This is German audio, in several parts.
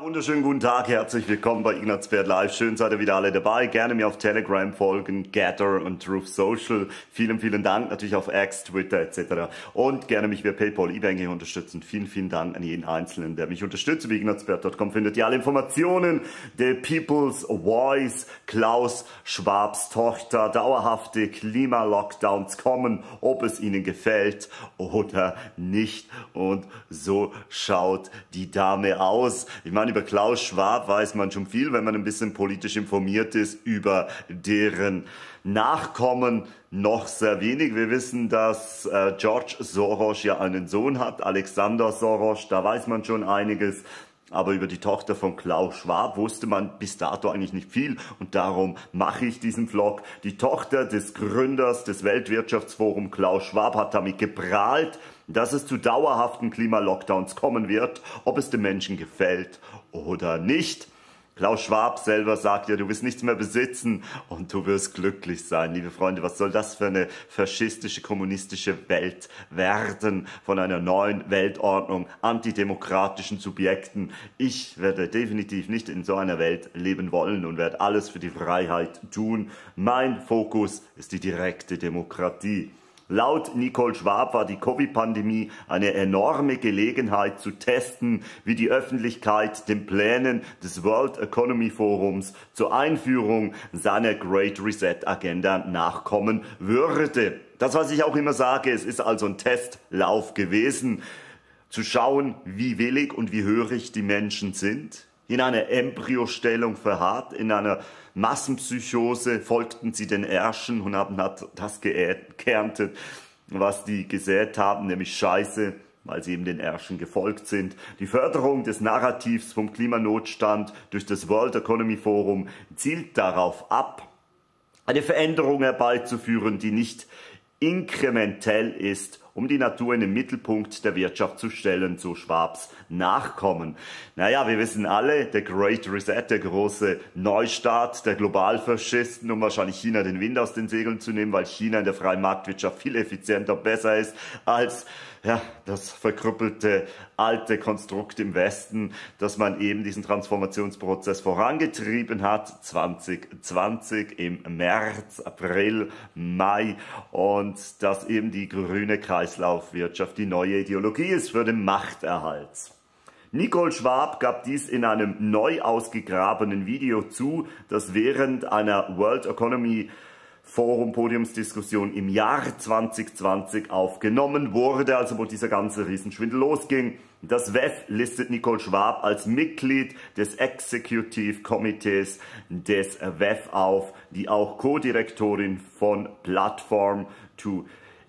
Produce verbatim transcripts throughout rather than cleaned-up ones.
Wunderschönen guten Tag, herzlich willkommen bei Ignaz Pferd Live. Schön seid ihr wieder alle dabei. Gerne mir auf Telegram folgen, Gather und Truth Social. Vielen, vielen Dank. Natürlich auf X, Twitter et cetera. Und gerne mich via PayPal, eBanking unterstützen. Vielen, vielen Dank an jeden Einzelnen, der mich unterstützt. Bei ignaz pferd punkt com findet ihr alle Informationen. The People's Voice, Klaus Schwabs Tochter. Dauerhafte Klima-Lockdowns kommen, ob es ihnen gefällt oder nicht. Und so schaut die Dame aus. Ich meine, über Klaus Schwab weiß man schon viel, wenn man ein bisschen politisch informiert ist, über deren Nachkommen noch sehr wenig. Wir wissen, dass äh, George Soros ja einen Sohn hat, Alexander Soros, da weiß man schon einiges. Aber über die Tochter von Klaus Schwab wusste man bis dato eigentlich nicht viel und darum mache ich diesen Vlog. Die Tochter des Gründers des Weltwirtschaftsforums Klaus Schwab hat damit geprahlt, dass es zu dauerhaften Klimalockdowns kommen wird, ob es den Menschen gefällt oder nicht. Klaus Schwab selber sagt ja, du wirst nichts mehr besitzen und du wirst glücklich sein. Liebe Freunde, was soll das für eine faschistische, kommunistische Welt werden von einer neuen Weltordnung, antidemokratischen Subjekten? Ich werde definitiv nicht in so einer Welt leben wollen und werde alles für die Freiheit tun. Mein Fokus ist die direkte Demokratie. Laut Nicole Schwab war die Covid-Pandemie eine enorme Gelegenheit zu testen, wie die Öffentlichkeit den Plänen des World Economy Forums zur Einführung seiner Great Reset Agenda nachkommen würde. Das, was ich auch immer sage, es ist also ein Testlauf gewesen, zu schauen, wie willig und wie hörig die Menschen sind. In einer Embryostellung verharrt, in einer Massenpsychose folgten sie den Ärschen und haben das geerntet, was die gesät haben, nämlich Scheiße, weil sie eben den Ärschen gefolgt sind. Die Förderung des Narrativs vom Klimanotstand durch das World Economy Forum zielt darauf ab, eine Veränderung herbeizuführen, die nicht inkrementell ist, um die Natur in den Mittelpunkt der Wirtschaft zu stellen, so Schwabs Nachkommen. Naja, wir wissen alle, der Great Reset, der große Neustart der Globalfaschisten, um wahrscheinlich China den Wind aus den Segeln zu nehmen, weil China in der freien Marktwirtschaft viel effizienter und besser ist als ja, das verkrüppelte alte Konstrukt im Westen, dass man eben diesen Transformationsprozess vorangetrieben hat, zwanzig zwanzig im März, April, Mai, und dass eben die grüne Kreislaufwirtschaft die neue Ideologie ist für den Machterhalt. Nicole Schwab gab dies in einem neu ausgegrabenen Video zu, das während einer World Economy Forum Podiumsdiskussion im Jahr zwanzig zwanzig aufgenommen wurde, also wo dieser ganze Riesenschwindel losging. Das W E F listet Nicole Schwab als Mitglied des Executive Committees des W E F auf, die auch Co-Direktorin von Platform to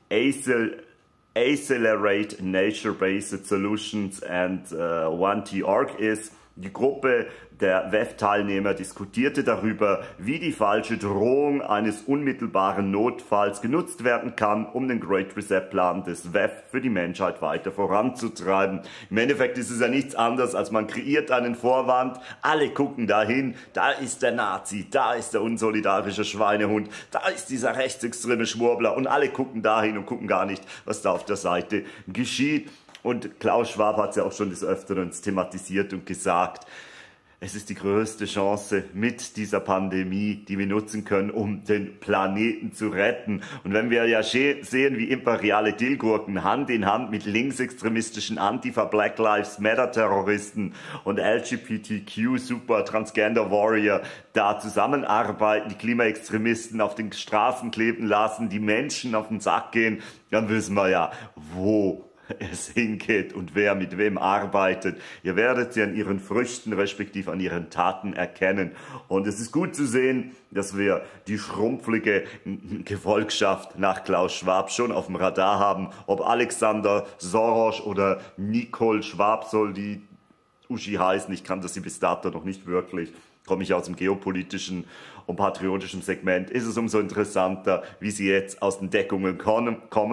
Accelerate Nature-Based Solutions and uh, one T Org ist. Die Gruppe der W E F-Teilnehmer diskutierte darüber, wie die falsche Drohung eines unmittelbaren Notfalls genutzt werden kann, um den Great Reset-Plan des W E F für die Menschheit weiter voranzutreiben. Im Endeffekt ist es ja nichts anderes, als man kreiert einen Vorwand, alle gucken dahin, da ist der Nazi, da ist der unsolidarische Schweinehund, da ist dieser rechtsextreme Schwurbler und alle gucken dahin und gucken gar nicht, was da auf der Seite geschieht. Und Klaus Schwab hat es ja auch schon des Öfteren thematisiert und gesagt, es ist die größte Chance mit dieser Pandemie, die wir nutzen können, um den Planeten zu retten. Und wenn wir ja sehen, wie imperiale Dillgurken Hand in Hand mit linksextremistischen Antifa Black Lives Matter Terroristen und L G B T Q Super Transgender Warrior da zusammenarbeiten, die Klimaextremisten auf den Straßen kleben lassen, die Menschen auf den Sack gehen, dann wissen wir ja, wo es hingeht und wer mit wem arbeitet. Ihr werdet sie an ihren Früchten respektive an ihren Taten erkennen. Und es ist gut zu sehen, dass wir die schrumpflige Gefolgschaft nach Klaus Schwab schon auf dem Radar haben. Ob Alexander Soros oder Nicole Schwab soll die Uschi heißen, ich kannte sie bis dato noch nicht wirklich. Komme ich aus dem geopolitischen und patriotischen Segment, ist es umso interessanter, wie sie jetzt aus den Deckungen kommen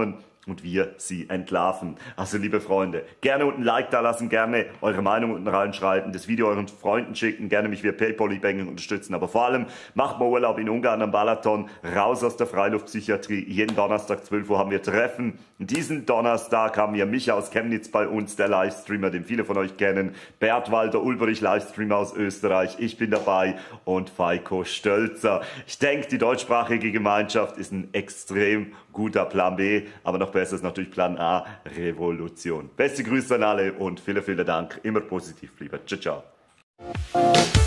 und wir sie entlarven. Also liebe Freunde, gerne unten ein Like da lassen, gerne eure Meinung unten reinschreiben, das Video euren Freunden schicken, gerne mich via PayPal, E-Banking unterstützen, aber vor allem macht mal Urlaub in Ungarn am Balaton, raus aus der Freiluftpsychiatrie. Jeden Donnerstag zwölf Uhr haben wir Treffen. Diesen Donnerstag haben wir Micha aus Chemnitz bei uns, der Livestreamer, den viele von euch kennen, Bert Walter Ulbrich, Livestreamer aus Österreich, ich bin dabei und Feiko Stölzer. Ich denke, die deutschsprachige Gemeinschaft ist ein extrem guter Plan B, aber noch besser ist natürlich Plan A, Revolution. Beste Grüße an alle und vielen, vielen Dank. Immer positiv bleiben. Ciao, ciao.